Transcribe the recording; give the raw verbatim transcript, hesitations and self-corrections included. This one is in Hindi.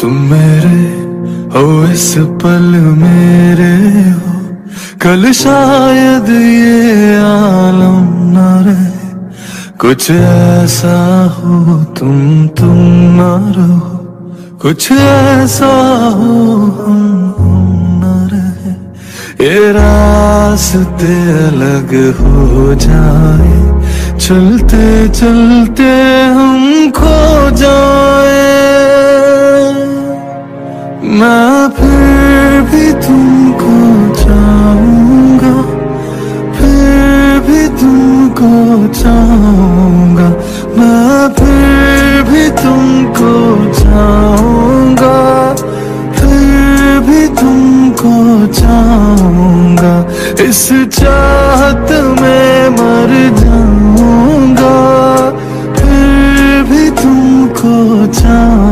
तुम मेरे हो इस पल मेरे हो, कल शायद ये आलम न रहे। कुछ ऐसा हो तुम तुम न रहो, कुछ ऐसा हो हम हम न रहे। ये रास्ते अलग हो जाए, चलते चलते हम खो जाए। मैं फिर भी तुमको चाहूंगा, फिर भी तुमको चाहूंगा। मैं फिर भी तुमको चाहूंगा, फिर भी तुमको चाहूंगा। इस चाहत में मर जाऊंगा, फिर भी तुमको चाहूंगा।